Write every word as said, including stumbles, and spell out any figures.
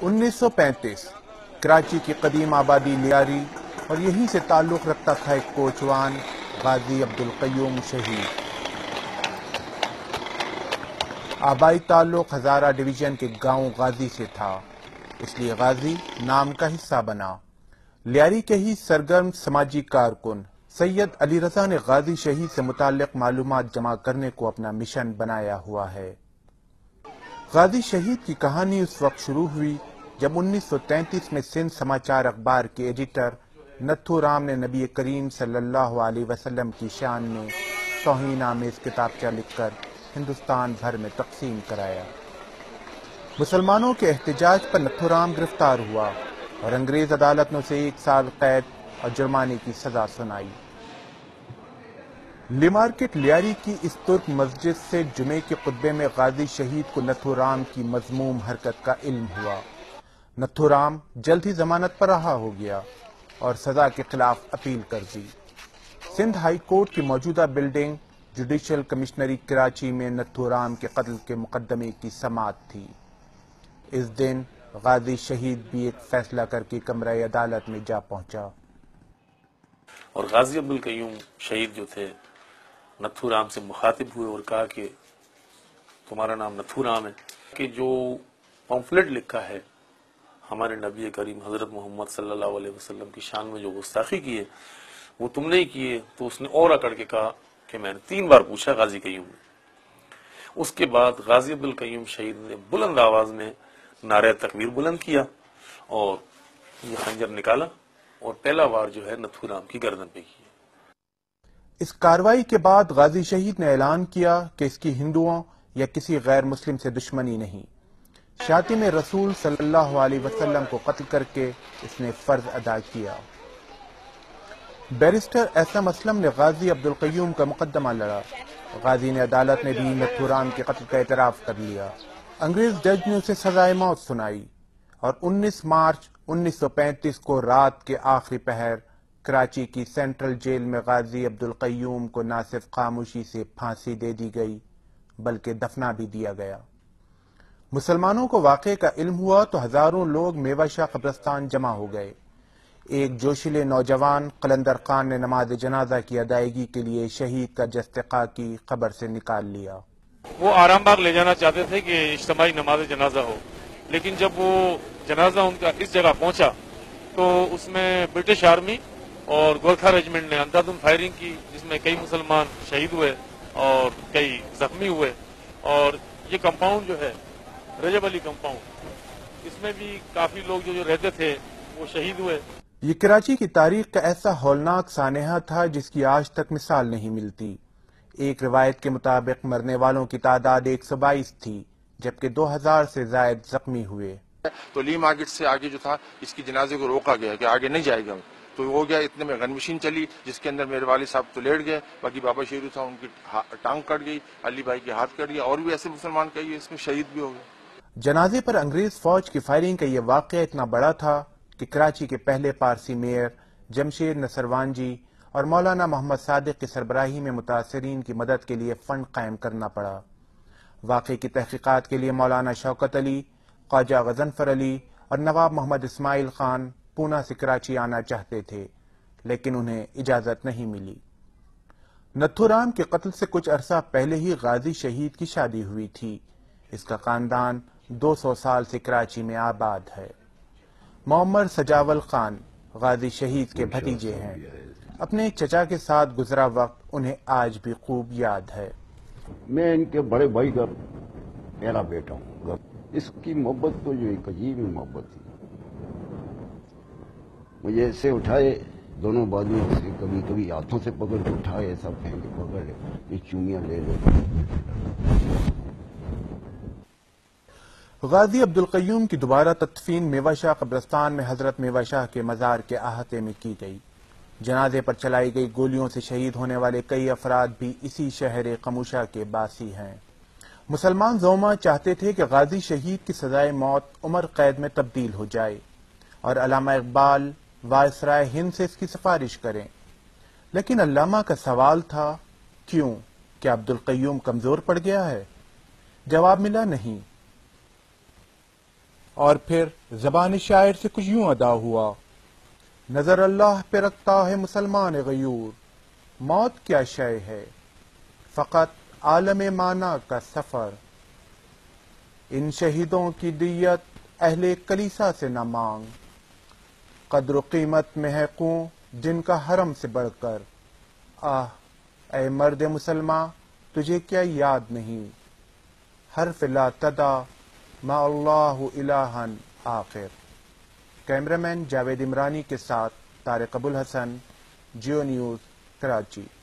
انیس سو پینتیس کراچی کی قدیم آبادی لیاری اور یہیں سے تعلق رکھتا تھا ایک کوچوان غازی عبدالقیوم شہید۔ آبائی تعلق ہزارہ ڈویژن کے گاؤں غازی سے تھا، اس لیے غازی نام کا حصہ بنا۔ لیاری کے ہی سرگرم سماجی کارکن سید علی رضا نے غازی شہید سے متعلق معلومات جمع کرنے کو اپنا مشن بنایا ہوا ہے۔ غازی شہید کی کہانی اس وقت شروع ہوئی جب انیس سو تینتیس میں سندھ سماچار اخبار کے ایڈیٹر نتھو رام نے نبی کریم صلی اللہ علیہ وسلم کی شان میں توہین آمیز کتابچہ لکھ کر ہندوستان بھر میں تقسیم کرایا۔ مسلمانوں کے احتجاج پر نتھو رام گرفتار ہوا اور انگریز عدالت نے اسے ایک سال قید اور جرمانے کی سزا سنائی۔ لی مارکیٹ لیاری کی اس ترک مسجد سے جمعے کے خطبے میں غازی شہید کو نتھو رام کی مذموم حرکت کا علم ہوا۔ نتھو رام جلد ہی ضمانت پر رہا ہو گیا اور سزا کے خلاف اپیل کر دی۔ سندھ ہائی کورٹ کی موجودہ بلڈنگ جوڈیشل کمشنری کراچی میں نتھو رام کے قتل کے مقدمے کی سماعت تھی۔ اس دن غازی شہید بھی ایک فیصلہ کر کے کمرہ عدالت میں جا پہنچا اور غازی عبدالقیوم شہید جو تھے نتھو رام سے مخاطب ہوئے اور کہا کہ تمہارا نام نتھو رام ہے کہ جو پمفلٹ لکھا ہے ہمارے نبی کریم حضرت محمد صلی اللہ علیہ وسلم کی شان میں جو گستاخی کی ہے وہ تم نے ہی کی ہے۔ تو اس نے اور اکڑ کے کہا کہ میں نے تین بار پوچھا غازی قیوم نے۔ اس کے بعد غازی عبدالقیوم شہید نے بلند آواز میں نعرہ تکبیر بلند کیا اور یہ خنجر نکالا اور پہلا وار جو ہے نتھو رام کی گردن پہ کیا۔ اس کارروائی کے بعد غازی شہید نے اعلان کیا کہ اس کی ہندوؤں یا کسی غیر مسلم سے دشمنی نہیں۔ شاطم رسول صلی اللہ علیہ وسلم کو قتل کر کے اس نے فرض ادا کیا۔ بیرسٹر احسن اسلم نے غازی عبدالقیوم کا مقدمہ لڑا۔ غازی نے عدالت میں بھی نتھو رام کے قتل کا اعتراف کر لیا۔ انگریز جج نے اسے سزائے موت سنائی اور انیس مارچ انیس سو پینتیس کو رات کے آخری پہر کراچی کی سینٹرل جیل میں غازی عبدالقیوم کو نہ صرف خاموشی سے پھانسی دے دی گئی بلکہ دفنا بھی دیا گیا۔ مسلمانوں کو واقعے کا علم ہوا تو ہزاروں لوگ میوہ شاہ قبرستان جمع ہو گئے۔ ایک جوشیلے نوجوان قلندر خان نے نماز جنازہ کی ادائیگی کے لیے شہید کا جستقا کی قبر سے نکال لیا۔ وہ آرام باغ لے جانا چاہتے تھے کہ اجتماعی نماز جنازہ ہو، لیکن جب وہ جنازہ ان کا اس جگہ پہنچا تو اس میں برٹش آرمی اور گورکھا ریجمنٹ نے اندھادھند فائرنگ کی، جس میں کئی مسلمان شہید ہوئے اور کئی زخمی ہوئے۔ اور یہ کمپاؤنڈ جو ہے رجب علی کمپاؤنڈ، اس میں بھی کافی لوگ جو جو رہتے تھے وہ شہید ہوئے۔ یہ کراچی کی تاریخ کا ایسا ہولناک سانحہ تھا جس کی آج تک مثال نہیں ملتی۔ ایک روایت کے مطابق مرنے والوں کی تعداد ایک سو بائیس تھی جبکہ دو ہزار سے زائد زخمی ہوئے۔ تو لی مارکیٹ سے آگے جو تھا اس کی جنازے کو روکا گیا کہ آگے نہیں جائے گا، تو ہو گیا اتنے میں گن مشین چلی جس کے اندر میرے والد صاحب تو لیٹ گئے، باقی بابا شیرو تھا ان کی ٹانگ کٹ گئی، علی بھائی کے ہاتھ کٹ گیا، اور بھی ایسے مسلمان کئی اس میں شہید بھی ہو گئے۔ جنازے پر انگریز فوج کی فائرنگ کا یہ واقعہ اتنا بڑا تھا کہ کراچی کے پہلے پارسی میئر جمشید نصروان جی اور مولانا محمد صادق کی سربراہی میں متاثرین کی مدد کے لیے فنڈ قائم کرنا پڑا۔ واقعے کی تحقیقات کے لیے مولانا شوکت علی، خواجہ غضنفر علی اور نواب محمد اسماعیل خان پونا سے کراچی آنا چاہتے تھے لیکن انہیں اجازت نہیں ملی۔ نتھو رام کے قتل سے کچھ عرصہ پہلے ہی غازی شہید کی شادی ہوئی تھی۔ اس کا خاندان دو سو سال سے کراچی میں آباد ہے۔ معمر سجاول خان غازی شہید کے بھتیجے ہیں۔ اپنے چچا کے ساتھ گزرا وقت انہیں آج بھی خوب یاد ہے۔ میں ان کے بڑے بھائی کا پہلا بیٹا ہوں۔ اس کی محبت تو جو ایک عجیب ہی محبت تھی، مجھے ایسے اٹھائے دونوں بازوؤں سے، کبھی کبھی ہاتھوں سے پکڑ کے اٹھائے، ایسا پھینک کے پکڑ لے، یہ چومیاں لے لے۔ غازی عبدالقیوم کی دوبارہ تدفین میوہ شاہ قبرستان میں حضرت میوہ شاہ کے مزار کے احاطے میں کی گئی۔ جنازے پر چلائی گئی گولیوں سے شہید ہونے والے کئی افراد بھی اسی شہر قموشہ کے باسی ہیں۔ مسلمان زعما چاہتے تھے کہ غازی شہید کی سزائے موت عمر قید میں تبدیل ہو جائے اور علامہ اقبال وائسرائے ہند سے اس کی سفارش کریں، لیکن علامہ کا سوال تھا کیوں؟ کیا عبدالقیوم کمزور پڑ گیا ہے؟ جواب ملا نہیں۔ اور پھر زبان شاعر سے کچھ یوں ادا ہوا: نظر اللہ پہ رکھتا ہے مسلمان غیور، موت کیا شے ہے فقط عالم مانا کا سفر، ان شہیدوں کی دیت اہل کلیسا سے نہ مانگ، قدر و قیمت میں ہے قوں جن کا حرم سے بڑھ کر، آہ اے مرد مسلماں تجھے کیا یاد نہیں، حرف لا تدا ما اللہ الہن آخر۔ کیمرہ مین جاوید عمرانی کے ساتھ طارق ابوالحسن، جیو نیوز، کراچی۔